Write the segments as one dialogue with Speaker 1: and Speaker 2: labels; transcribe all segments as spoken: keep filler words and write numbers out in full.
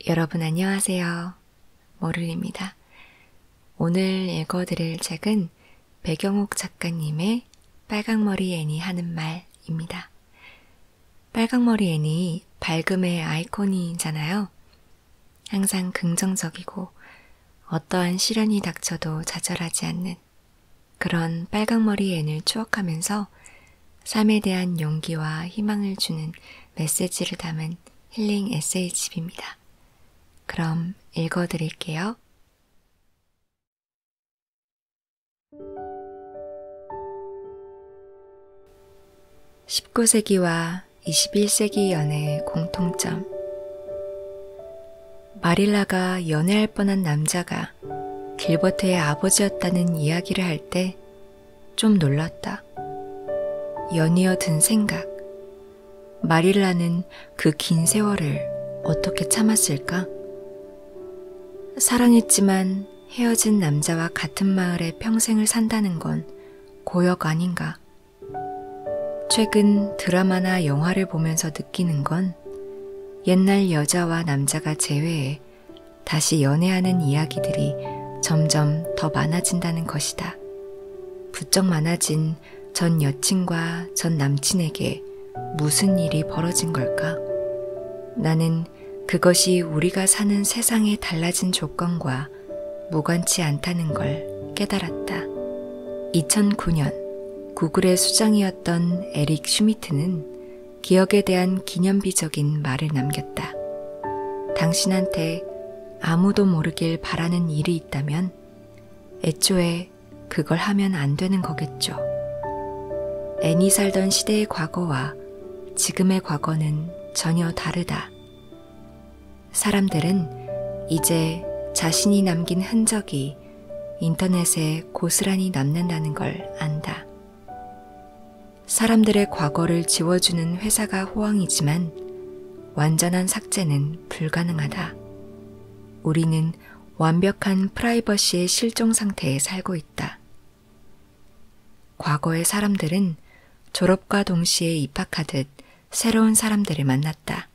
Speaker 1: 여러분 안녕하세요. 머를입니다. 오늘 읽어드릴 책은 배경옥 작가님의 빨강머리 애니 하는 말입니다. 빨강머리 애니 밝음의 아이콘이잖아요. 항상 긍정적이고 어떠한 시련이 닥쳐도 좌절하지 않는 그런 빨강머리 앤을 추억하면서 삶에 대한 용기와 희망을 주는 메시지를 담은 힐링 에세이집입니다. 그럼 읽어드릴게요. 십구 세기와 이십일 세기 연애의 공통점. 마릴라가 연애할 뻔한 남자가 길버트의 아버지였다는 이야기를 할 때 좀 놀랐다. 연이어 든 생각. 마릴라는 그 긴 세월을 어떻게 참았을까? 사랑했지만 헤어진 남자와 같은 마을에 평생을 산다는 건 고역 아닌가? 최근 드라마나 영화를 보면서 느끼는 건 옛날 여자와 남자가 재회해 다시 연애하는 이야기들이 점점 더 많아진다는 것이다. 부쩍 많아진 전 여친과 전 남친에게 무슨 일이 벌어진 걸까? 나는 그것이 우리가 사는 세상의 달라진 조건과 무관치 않다는 걸 깨달았다. 이천구 년 구글의 수장이었던 에릭 슈미트는 기억에 대한 기념비적인 말을 남겼다. 당신한테 아무도 모르길 바라는 일이 있다면 애초에 그걸 하면 안 되는 거겠죠. 애니 살던 시대의 과거와 지금의 과거는 전혀 다르다. 사람들은 이제 자신이 남긴 흔적이 인터넷에 고스란히 남는다는 걸 안다. 사람들의 과거를 지워주는 회사가 호황이지만 완전한 삭제는 불가능하다. 우리는 완벽한 프라이버시의 실종 상태에 살고 있다. 과거의 사람들은 졸업과 동시에 입학하듯 새로운 사람들을 만났다.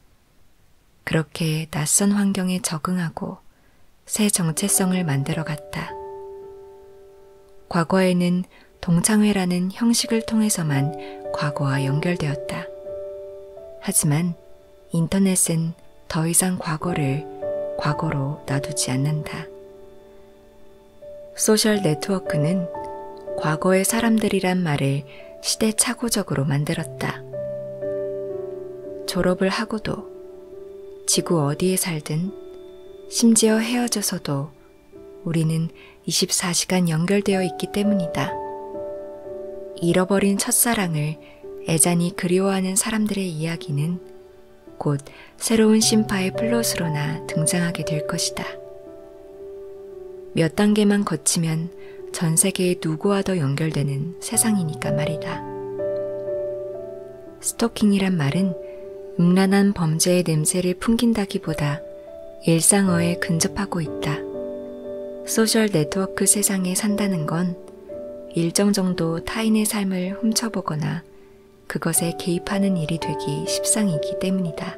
Speaker 1: 그렇게 낯선 환경에 적응하고 새 정체성을 만들어갔다. 과거에는 동창회라는 형식을 통해서만 과거와 연결되었다. 하지만 인터넷은 더 이상 과거를 과거로 놔두지 않는다. 소셜 네트워크는 과거의 사람들이란 말을 시대착오적으로 만들었다. 졸업을 하고도 지구 어디에 살든 심지어 헤어져서도 우리는 이십사 시간 연결되어 있기 때문이다. 잃어버린 첫사랑을 애잔히 그리워하는 사람들의 이야기는 곧 새로운 심파의 플롯으로나 등장하게 될 것이다. 몇 단계만 거치면 전 세계의 누구와도 연결되는 세상이니까 말이다. 스토킹이란 말은 음란한 범죄의 냄새를 풍긴다기보다 일상어에 근접하고 있다. 소셜 네트워크 세상에 산다는 건 일정 정도 타인의 삶을 훔쳐보거나 그것에 개입하는 일이 되기 십상이기 때문이다.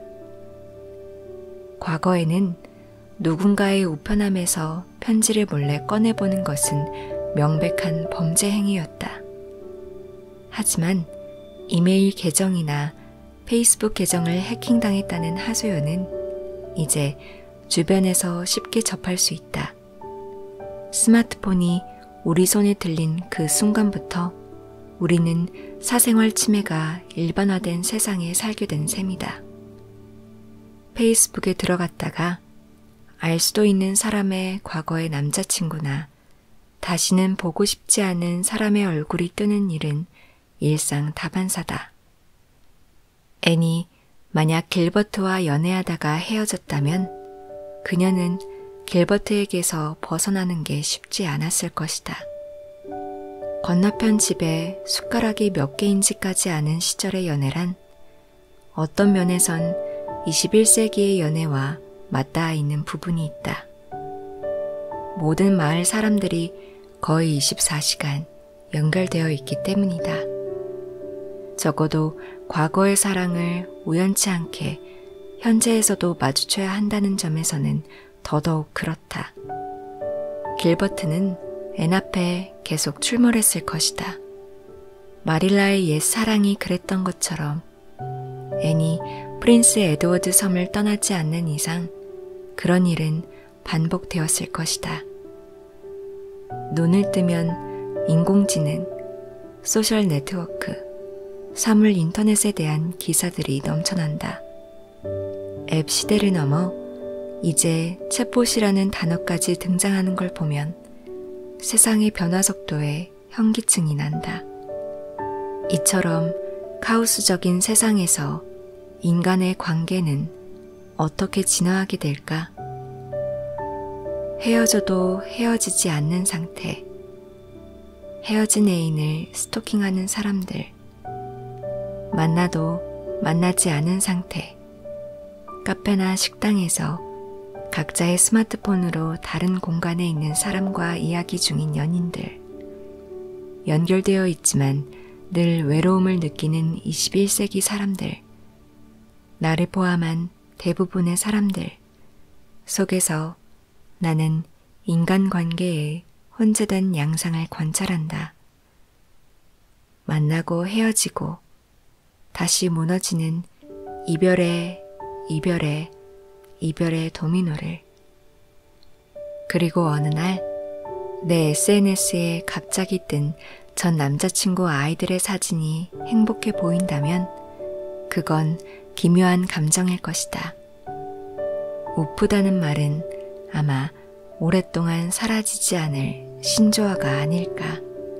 Speaker 1: 과거에는 누군가의 우편함에서 편지를 몰래 꺼내보는 것은 명백한 범죄 행위였다. 하지만 이메일 계정이나 페이스북 계정을 해킹당했다는 하소연은 이제 주변에서 쉽게 접할 수 있다. 스마트폰이 우리 손에 들린 그 순간부터 우리는 사생활 침해가 일반화된 세상에 살게 된 셈이다. 페이스북에 들어갔다가 알 수도 있는 사람의 과거의 남자친구나 다시는 보고 싶지 않은 사람의 얼굴이 뜨는 일은 일상 다반사다. 애니 만약 길버트와 연애하다가 헤어졌다면 그녀는 길버트에게서 벗어나는 게 쉽지 않았을 것이다. 건너편 집에 숟가락이 몇 개인지까지 아는 시절의 연애란 어떤 면에선 이십일 세기의 연애와 맞닿아 있는 부분이 있다. 모든 마을 사람들이 거의 이십사 시간 연결되어 있기 때문이다. 적어도 과거의 사랑을 우연치 않게 현재에서도 마주쳐야 한다는 점에서는 더더욱 그렇다. 길버트는 앤 앞에 계속 출몰했을 것이다. 마릴라의 옛 사랑이 그랬던 것처럼 앤이 프린스 에드워드 섬을 떠나지 않는 이상 그런 일은 반복되었을 것이다. 눈을 뜨면 인공지능, 소셜 네트워크, 사물 인터넷에 대한 기사들이 넘쳐난다. 앱 시대를 넘어 이제 챗봇이라는 단어까지 등장하는 걸 보면 세상의 변화 속도에 현기증이 난다. 이처럼 카오스적인 세상에서 인간의 관계는 어떻게 진화하게 될까? 헤어져도 헤어지지 않는 상태, 헤어진 애인을 스토킹하는 사람들, 만나도 만나지 않은 상태, 카페나 식당에서 각자의 스마트폰으로 다른 공간에 있는 사람과 이야기 중인 연인들, 연결되어 있지만 늘 외로움을 느끼는 이십일 세기 사람들, 나를 포함한 대부분의 사람들 속에서 나는 인간관계의 혼재된 양상을 관찰한다. 만나고 헤어지고 다시 무너지는 이별의 이별의 이별의 도미노를. 그리고 어느 날 내 에스엔에스에 갑자기 뜬 전 남자친구 아이들의 사진이 행복해 보인다면 그건 기묘한 감정일 것이다. 우프다는 말은 아마 오랫동안 사라지지 않을 신조어가 아닐까.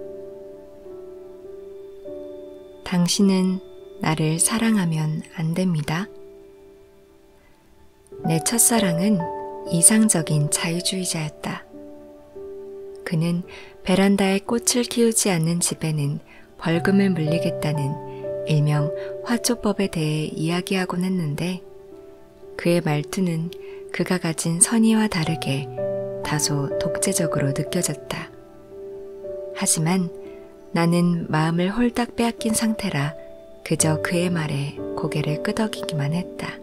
Speaker 1: 당신은 나를 사랑하면 안 됩니다. 내 첫사랑은 이상적인 자유주의자였다. 그는 베란다에 꽃을 키우지 않는 집에는 벌금을 물리겠다는 일명 화초법에 대해 이야기하곤 했는데 그의 말투는 그가 가진 선의와 다르게 다소 독재적으로 느껴졌다. 하지만 나는 마음을 홀딱 빼앗긴 상태라 그저 그의 말에 고개를 끄덕이기만 했다.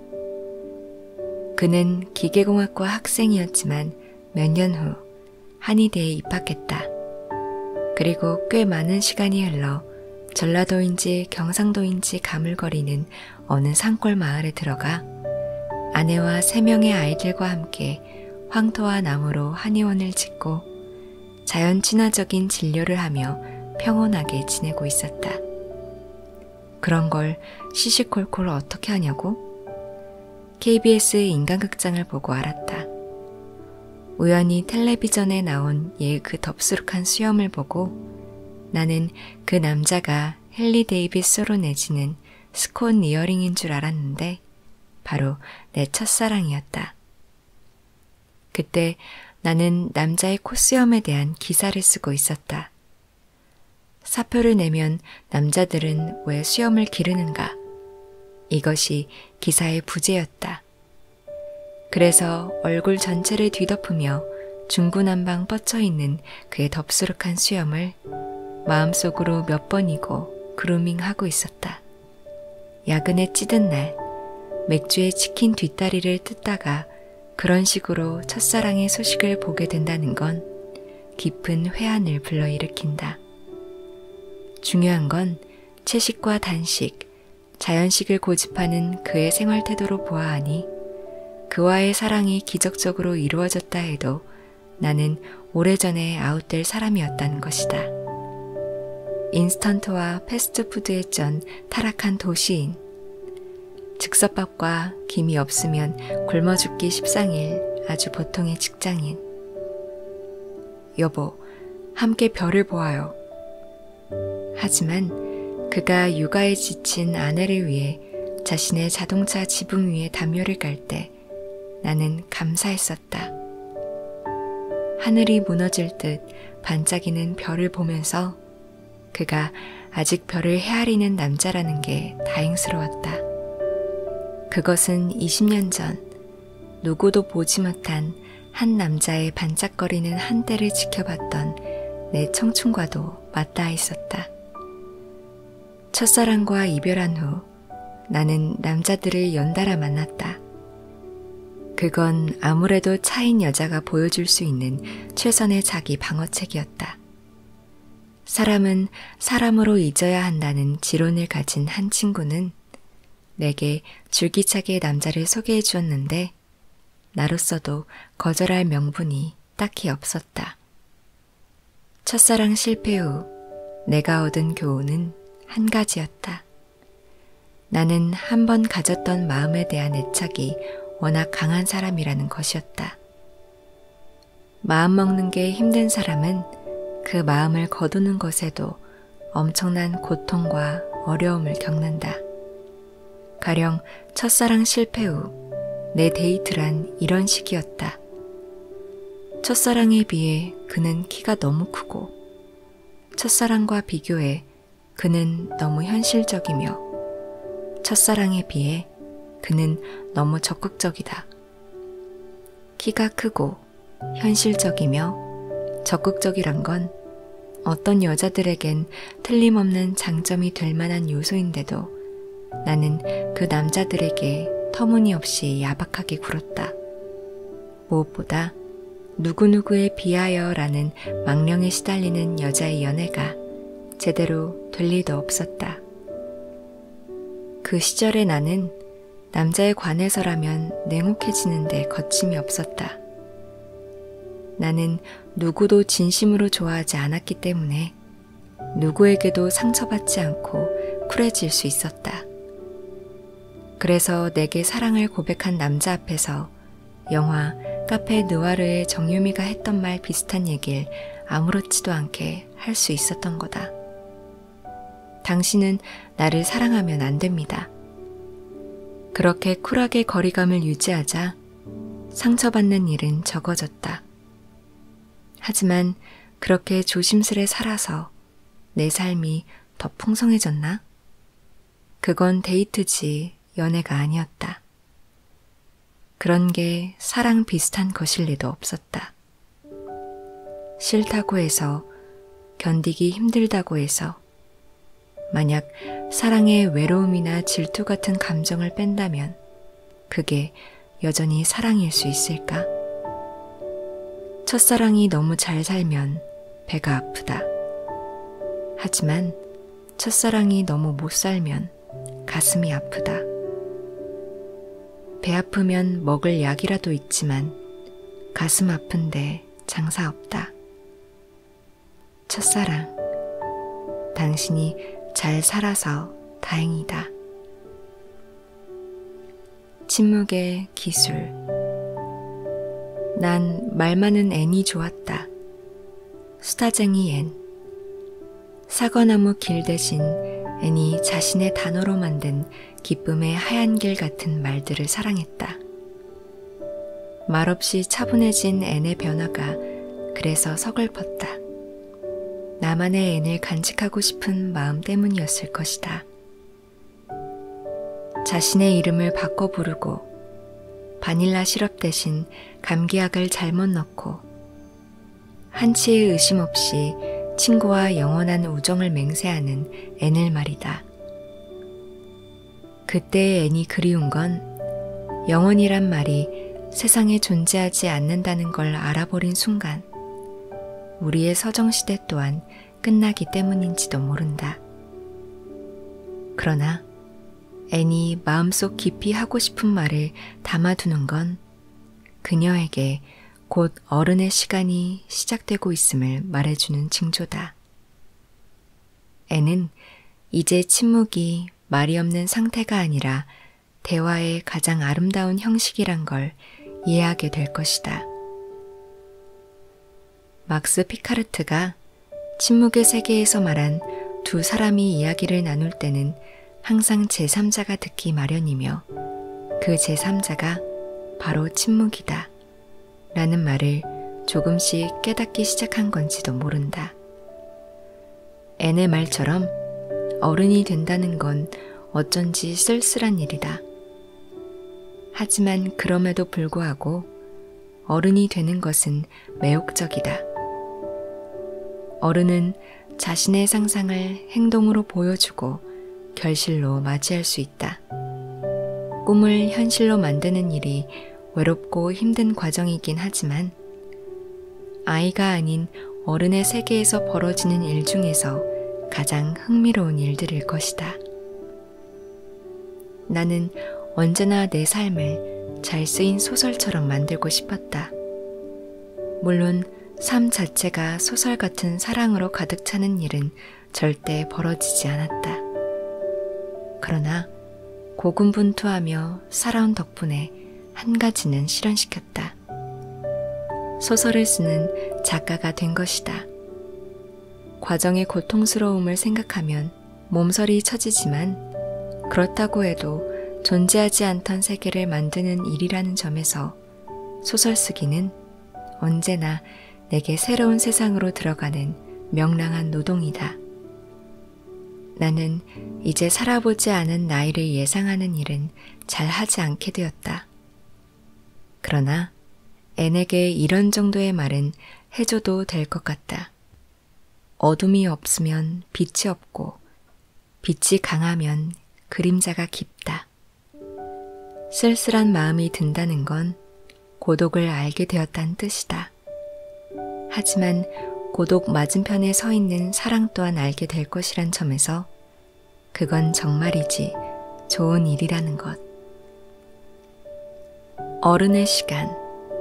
Speaker 1: 그는 기계공학과 학생이었지만 몇 년 후 한의대에 입학했다. 그리고 꽤 많은 시간이 흘러 전라도인지 경상도인지 가물거리는 어느 산골 마을에 들어가 아내와 세 명의 아이들과 함께 황토와 나무로 한의원을 짓고 자연 친화적인 진료를 하며 평온하게 지내고 있었다. 그런 걸 시시콜콜 어떻게 하냐고? 케이비에스 인간극장을 보고 알았다. 우연히 텔레비전에 나온 얘 그 덥수룩한 수염을 보고 나는 그 남자가 헨리 데이빗 소로 내지는 스콧 니어링인 줄 알았는데 바로 내 첫사랑이었다. 그때 나는 남자의 콧수염에 대한 기사를 쓰고 있었다. 사표를 내면 남자들은 왜 수염을 기르는가? 이것이 기사의 부제였다. 그래서 얼굴 전체를 뒤덮으며 중구난방 뻗쳐있는 그의 덥수룩한 수염을 마음속으로 몇 번이고 그루밍하고 있었다. 야근에 찌든 날 맥주에 치킨 뒷다리를 뜯다가 그런 식으로 첫사랑의 소식을 보게 된다는 건 깊은 회한을 불러일으킨다. 중요한 건 채식과 단식, 자연식을 고집하는 그의 생활 태도로 보아하니 그와의 사랑이 기적적으로 이루어졌다 해도 나는 오래전에 아웃될 사람이었다는 것이다. 인스턴트와 패스트푸드에 쩐 타락한 도시인, 즉석밥과 김이 없으면 굶어 죽기 십상일 아주 보통의 직장인. 여보, 함께 별을 보아요. 하지만 그가 육아에 지친 아내를 위해 자신의 자동차 지붕 위에 담요를 깔 때 나는 감사했었다. 하늘이 무너질 듯 반짝이는 별을 보면서 그가 아직 별을 헤아리는 남자라는 게 다행스러웠다. 그것은 이십 년 전 누구도 보지 못한 한 남자의 반짝거리는 한때를 지켜봤던 내 청춘과도 맞닿아 있었다. 첫사랑과 이별한 후 나는 남자들을 연달아 만났다. 그건 아무래도 차인 여자가 보여줄 수 있는 최선의 자기 방어책이었다. 사람은 사람으로 잊어야 한다는 지론을 가진 한 친구는 내게 줄기차게 남자를 소개해 주었는데 나로서도 거절할 명분이 딱히 없었다. 첫사랑 실패 후 내가 얻은 교훈은 한 가지였다. 나는 한 번 가졌던 마음에 대한 애착이 워낙 강한 사람이라는 것이었다. 마음 먹는 게 힘든 사람은 그 마음을 거두는 것에도 엄청난 고통과 어려움을 겪는다. 가령 첫사랑 실패 후 내 데이트란 이런 식이었다. 첫사랑에 비해 그는 키가 너무 크고 첫사랑과 비교해 그는 너무 현실적이며 첫사랑에 비해 그는 너무 적극적이다. 키가 크고 현실적이며 적극적이란 건 어떤 여자들에겐 틀림없는 장점이 될 만한 요소인데도 나는 그 남자들에게 터무니없이 야박하게 굴었다. 무엇보다 누구누구에 비하여라는 망령에 시달리는 여자의 연애가 제대로 될 리도 없었다. 그 시절의 나는 남자에 관해서라면 냉혹해지는데 거침이 없었다. 나는 누구도 진심으로 좋아하지 않았기 때문에 누구에게도 상처받지 않고 쿨해질 수 있었다. 그래서 내게 사랑을 고백한 남자 앞에서 영화 카페 느와르의 정유미가 했던 말 비슷한 얘기를 아무렇지도 않게 할 수 있었던 거다. 당신은 나를 사랑하면 안 됩니다. 그렇게 쿨하게 거리감을 유지하자 상처받는 일은 적어졌다. 하지만 그렇게 조심스레 살아서 내 삶이 더 풍성해졌나? 그건 데이트지 연애가 아니었다. 그런 게 사랑 비슷한 것일 리도 없었다. 싫다고 해서, 견디기 힘들다고 해서, 만약 사랑의 외로움이나 질투 같은 감정을 뺀다면 그게 여전히 사랑일 수 있을까? 첫사랑이 너무 잘 살면 배가 아프다. 하지만 첫사랑이 너무 못 살면 가슴이 아프다. 배 아프면 먹을 약이라도 있지만 가슴 아픈데 장사 없다. 첫사랑, 당신이 잘 살아서 다행이다. 침묵의 기술. 난 말 많은 앤이 좋았다. 수다쟁이 앤. 사과나무 길 대신 앤이 자신의 단어로 만든 기쁨의 하얀 길 같은 말들을 사랑했다. 말없이 차분해진 앤의 변화가 그래서 서글펐다. 나만의 앤을 간직하고 싶은 마음 때문이었을 것이다. 자신의 이름을 바꿔 부르고 바닐라 시럽 대신 감기약을 잘못 넣고 한치의 의심 없이 친구와 영원한 우정을 맹세하는 앤을 말이다. 그때의 앤이 그리운 건 영원이란 말이 세상에 존재하지 않는다는 걸 알아버린 순간 우리의 서정시대 또한 끝나기 때문인지도 모른다. 그러나 앤이 마음속 깊이 하고 싶은 말을 담아두는 건 그녀에게 곧 어른의 시간이 시작되고 있음을 말해주는 징조다. 앤은 이제 침묵이 말이 없는 상태가 아니라 대화의 가장 아름다운 형식이란 걸 이해하게 될 것이다. 막스 피카르트가 침묵의 세계에서 말한 두 사람이 이야기를 나눌 때는 항상 제삼자가 듣기 마련이며 그 제삼자가 바로 침묵이다 라는 말을 조금씩 깨닫기 시작한 건지도 모른다. 앤의 말처럼 어른이 된다는 건 어쩐지 쓸쓸한 일이다. 하지만 그럼에도 불구하고 어른이 되는 것은 매혹적이다. 어른은 자신의 상상을 행동으로 보여주고 결실로 맞이할 수 있다. 꿈을 현실로 만드는 일이 외롭고 힘든 과정이긴 하지만 아이가 아닌 어른의 세계에서 벌어지는 일 중에서 가장 흥미로운 일들일 것이다. 나는 언제나 내 삶을 잘 쓰인 소설처럼 만들고 싶었다. 물론 삶 자체가 소설 같은 사랑으로 가득 차는 일은 절대 벌어지지 않았다. 그러나 고군분투하며 살아온 덕분에 한 가지는 실현시켰다. 소설을 쓰는 작가가 된 것이다. 과정의 고통스러움을 생각하면 몸서리 쳐지지만 그렇다고 해도 존재하지 않던 세계를 만드는 일이라는 점에서 소설 쓰기는 언제나 내게 새로운 세상으로 들어가는 명랑한 노동이다. 나는 이제 살아보지 않은 나이를 예상하는 일은 잘 하지 않게 되었다. 그러나 앤에게 이런 정도의 말은 해줘도 될 것 같다. 어둠이 없으면 빛이 없고 빛이 강하면 그림자가 깊다. 쓸쓸한 마음이 든다는 건 고독을 알게 되었다는 뜻이다. 하지만 고독 맞은편에 서 있는 사랑 또한 알게 될 것이란 점에서 그건 정말이지 좋은 일이라는 것. 어른의 시간.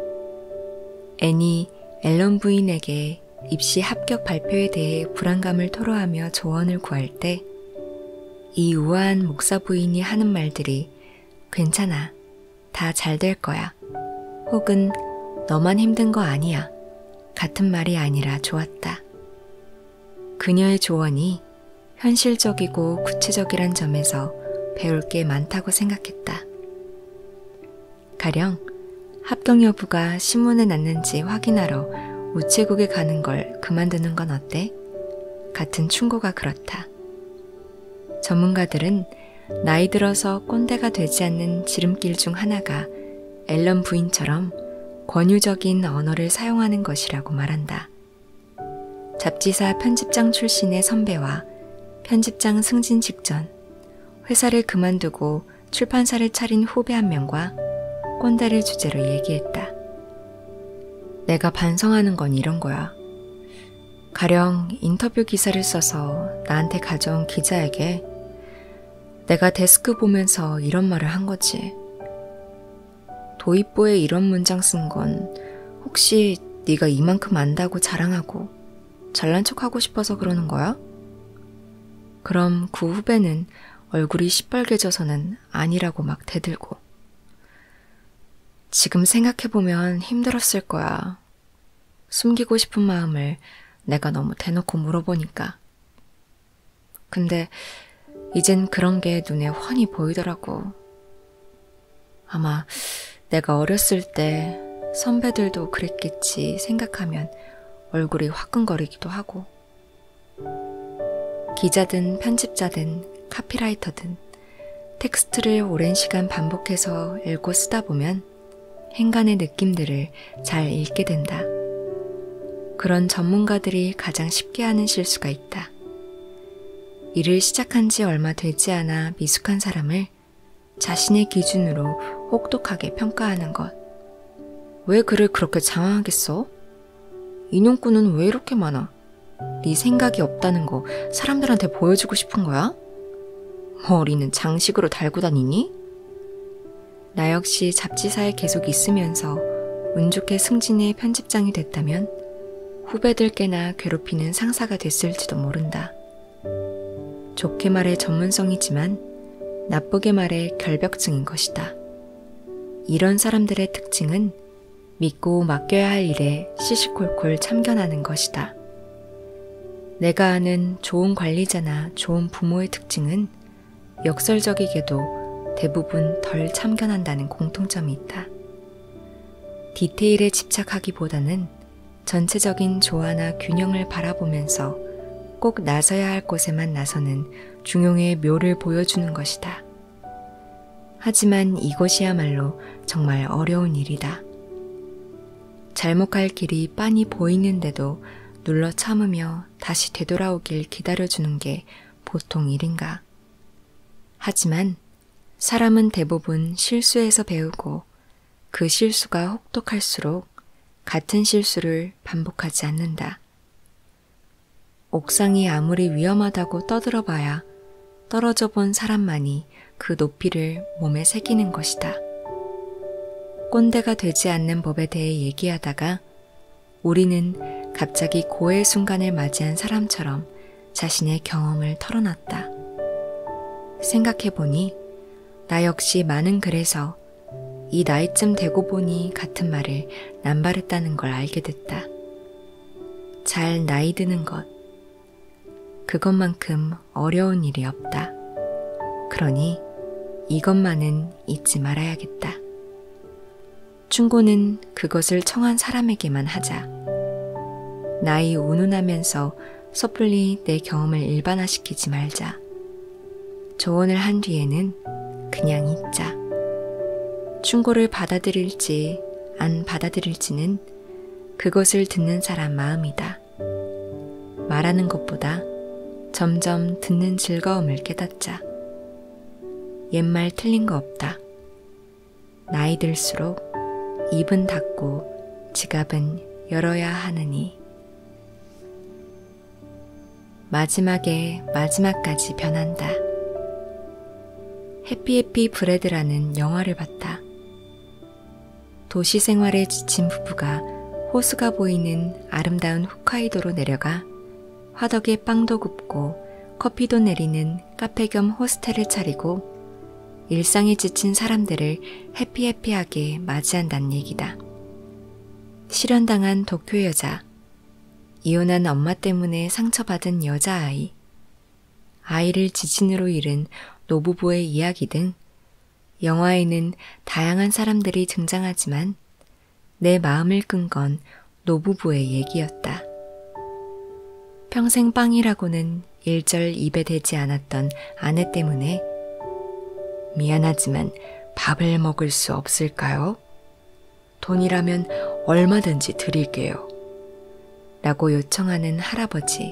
Speaker 1: 앤이 앨런 부인에게 입시 합격 발표에 대해 불안감을 토로하며 조언을 구할 때 이 우아한 목사 부인이 하는 말들이 괜찮아, 다 잘 될 거야, 혹은 너만 힘든 거 아니야 같은 말이 아니라 좋았다. 그녀의 조언이 현실적이고 구체적이란 점에서 배울 게 많다고 생각했다. 가령 합격 여부가 신문에 났는지 확인하러 우체국에 가는 걸 그만두는 건 어때? 같은 충고가 그렇다. 전문가들은 나이 들어서 꼰대가 되지 않는 지름길 중 하나가 앨런 부인처럼 권유적인 언어를 사용하는 것이라고 말한다. 잡지사 편집장 출신의 선배와 편집장 승진 직전 회사를 그만두고 출판사를 차린 후배 한 명과 꼰대를 주제로 얘기했다. 내가 반성하는 건 이런 거야. 가령 인터뷰 기사를 써서 나한테 가져온 기자에게 내가 데스크 보면서 이런 말을 한 거지. 도입부에 이런 문장 쓴 건 혹시 네가 이만큼 안다고 자랑하고 잘난 척하고 싶어서 그러는 거야? 그럼 그 후배는 얼굴이 시뻘개져서는 아니라고 막 대들고. 지금 생각해보면 힘들었을 거야. 숨기고 싶은 마음을 내가 너무 대놓고 물어보니까. 근데 이젠 그런 게 눈에 훤히 보이더라고. 아마 내가 어렸을 때 선배들도 그랬겠지 생각하면 얼굴이 화끈거리기도 하고. 기자든 편집자든 카피라이터든 텍스트를 오랜 시간 반복해서 읽고 쓰다 보면 행간의 느낌들을 잘 읽게 된다. 그런 전문가들이 가장 쉽게 하는 실수가 있다. 일을 시작한 지 얼마 되지 않아 미숙한 사람을 자신의 기준으로 혹독하게 평가하는 것. 왜 글을 그렇게 장황하게 써? 인용구는 왜 이렇게 많아? 네 생각이 없다는 거 사람들한테 보여주고 싶은 거야? 머리는 장식으로 달고 다니니? 나 역시 잡지사에 계속 있으면서 운 좋게 승진의 편집장이 됐다면 후배들께나 괴롭히는 상사가 됐을지도 모른다. 좋게 말해 전문성이지만 나쁘게 말해 결벽증인 것이다. 이런 사람들의 특징은 믿고 맡겨야 할 일에 시시콜콜 참견하는 것이다. 내가 아는 좋은 관리자나 좋은 부모의 특징은 역설적이게도 대부분 덜 참견한다는 공통점이 있다. 디테일에 집착하기보다는 전체적인 조화나 균형을 바라보면서 꼭 나서야 할 곳에만 나서는 중용의 묘를 보여주는 것이다. 하지만 이것이야말로 정말 어려운 일이다. 잘못 갈 길이 빤히 보이는데도 눌러 참으며 다시 되돌아오길 기다려주는 게 보통 일인가. 하지만 사람은 대부분 실수에서 배우고 그 실수가 혹독할수록 같은 실수를 반복하지 않는다. 옥상이 아무리 위험하다고 떠들어봐야 떨어져 본 사람만이 그 높이를 몸에 새기는 것이다. 꼰대가 되지 않는 법에 대해 얘기하다가 우리는 갑자기 고해의 순간을 맞이한 사람처럼 자신의 경험을 털어놨다. 생각해보니 나 역시 많은 글에서 이 나이쯤 되고 보니 같은 말을 남발했다는 걸 알게 됐다. 잘 나이 드는 것. 그것만큼 어려운 일이 없다. 그러니 이것만은 잊지 말아야겠다. 충고는 그것을 청한 사람에게만 하자. 나이 운운하면서 섣불리 내 경험을 일반화시키지 말자. 조언을 한 뒤에는 그냥 잊자. 충고를 받아들일지 안 받아들일지는 그것을 듣는 사람 마음이다. 말하는 것보다 점점 듣는 즐거움을 깨닫자. 옛말 틀린 거 없다. 나이 들수록 입은 닫고 지갑은 열어야 하느니. 마지막에 마지막까지 변한다. 해피해피 브레드라는 영화를 봤다. 도시 생활에 지친 부부가 호수가 보이는 아름다운 홋카이도로 내려가 화덕에 빵도 굽고 커피도 내리는 카페 겸 호스텔을 차리고 일상에 지친 사람들을 해피해피하게 맞이한다는 얘기다. 실현당한 도쿄 여자, 이혼한 엄마 때문에 상처받은 여자아이, 아이를 지진으로 잃은 노부부의 이야기 등 영화에는 다양한 사람들이 등장하지만 내 마음을 끈 건 노부부의 얘기였다. 평생 빵이라고는 일절 입에 대지 않았던 아내 때문에 미안하지만 밥을 먹을 수 없을까요? 돈이라면 얼마든지 드릴게요. 라고 요청하는 할아버지.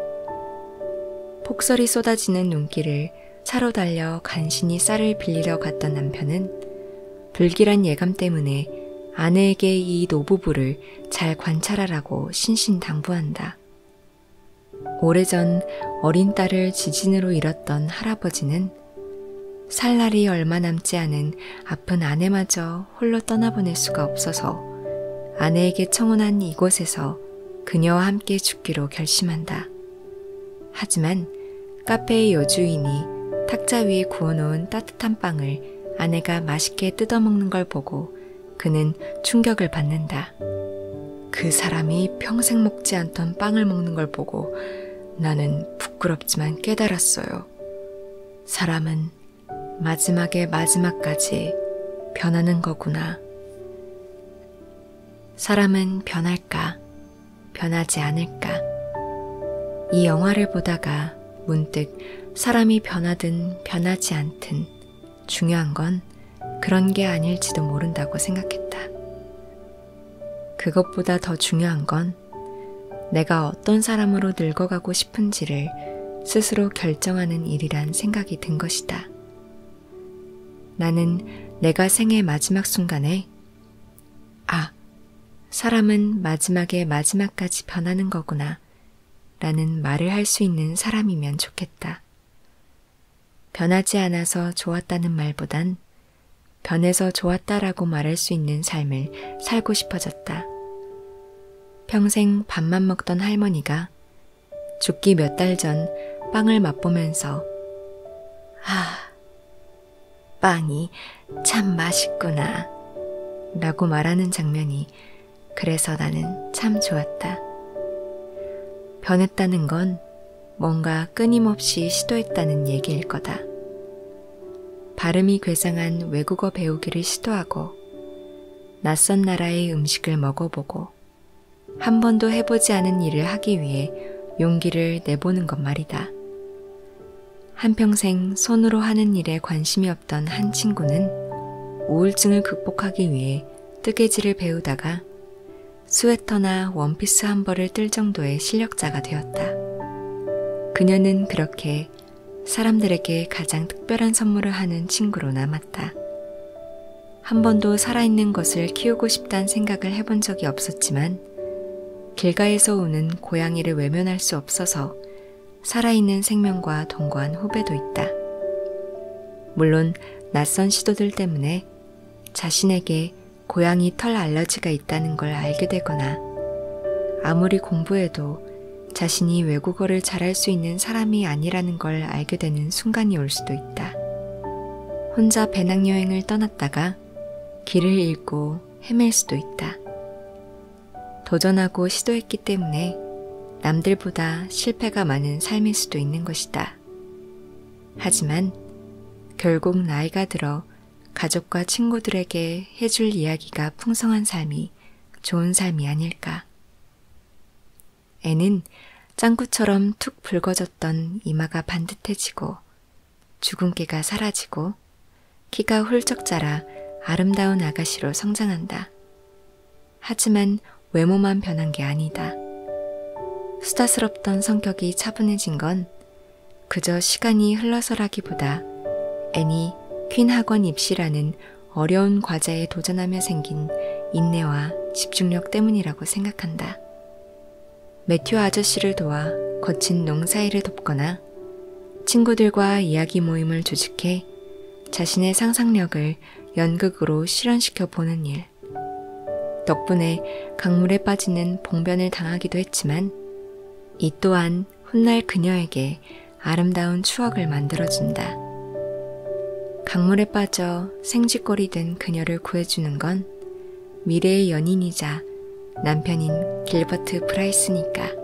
Speaker 1: 폭설이 쏟아지는 눈길을 차로 달려 간신히 쌀을 빌리러 갔던 남편은 불길한 예감 때문에 아내에게 이 노부부를 잘 관찰하라고 신신당부한다. 오래전 어린 딸을 지진으로 잃었던 할아버지는 살 날이 얼마 남지 않은 아픈 아내마저 홀로 떠나보낼 수가 없어서 아내에게 청혼한 이곳에서 그녀와 함께 죽기로 결심한다. 하지만 카페의 여주인이 탁자 위에 구워놓은 따뜻한 빵을 아내가 맛있게 뜯어먹는 걸 보고 그는 충격을 받는다. 그 사람이 평생 먹지 않던 빵을 먹는 걸 보고 나는 부끄럽지만 깨달았어요. 사람은 마지막에 마지막까지 변하는 거구나. 사람은 변할까, 변하지 않을까? 이 영화를 보다가 문득 사람이 변하든 변하지 않든 중요한 건 그런 게 아닐지도 모른다고 생각했다. 그것보다 더 중요한 건 내가 어떤 사람으로 늙어가고 싶은지를 스스로 결정하는 일이란 생각이 든 것이다. 나는 내가 생의 마지막 순간에 아, 사람은 마지막에 마지막까지 변하는 거구나 라는 말을 할 수 있는 사람이면 좋겠다. 변하지 않아서 좋았다는 말보단 변해서 좋았다라고 말할 수 있는 삶을 살고 싶어졌다. 평생 밥만 먹던 할머니가 죽기 몇 달 전 빵을 맛보면서 아, 빵이 참 맛있구나 라고 말하는 장면이 그래서 나는 참 좋았다. 변했다는 건 뭔가 끊임없이 시도했다는 얘기일 거다. 발음이 괴상한 외국어 배우기를 시도하고 낯선 나라의 음식을 먹어보고 한 번도 해보지 않은 일을 하기 위해 용기를 내보는 것 말이다. 한평생 손으로 하는 일에 관심이 없던 한 친구는 우울증을 극복하기 위해 뜨개질을 배우다가 스웨터나 원피스 한 벌을 뜰 정도의 실력자가 되었다. 그녀는 그렇게 사람들에게 가장 특별한 선물을 하는 친구로 남았다. 한 번도 살아있는 것을 키우고 싶다는 생각을 해본 적이 없었지만 길가에서 우는 고양이를 외면할 수 없어서 살아있는 생명과 동거한 후배도 있다. 물론 낯선 시도들 때문에 자신에게 고양이 털 알러지가 있다는 걸 알게 되거나 아무리 공부해도 자신이 외국어를 잘할 수 있는 사람이 아니라는 걸 알게 되는 순간이 올 수도 있다. 혼자 배낭여행을 떠났다가 길을 잃고 헤맬 수도 있다. 도전하고 시도했기 때문에 남들보다 실패가 많은 삶일 수도 있는 것이다. 하지만 결국 나이가 들어 가족과 친구들에게 해줄 이야기가 풍성한 삶이 좋은 삶이 아닐까. 애는 짱구처럼 툭 붉어졌던 이마가 반듯해지고 주근깨가 사라지고 키가 훌쩍 자라 아름다운 아가씨로 성장한다. 하지만 외모만 변한 게 아니다. 수다스럽던 성격이 차분해진 건 그저 시간이 흘러서라기보다 애니 퀸 학원 입시라는 어려운 과제에 도전하며 생긴 인내와 집중력 때문이라고 생각한다. 매튜 아저씨를 도와 거친 농사일을 돕거나 친구들과 이야기 모임을 조직해 자신의 상상력을 연극으로 실현시켜 보는 일. 덕분에 강물에 빠지는 봉변을 당하기도 했지만 이 또한 훗날 그녀에게 아름다운 추억을 만들어준다. 강물에 빠져 생쥐꼴이 된 그녀를 구해주는 건 미래의 연인이자 남편인 길버트 프라이스니까.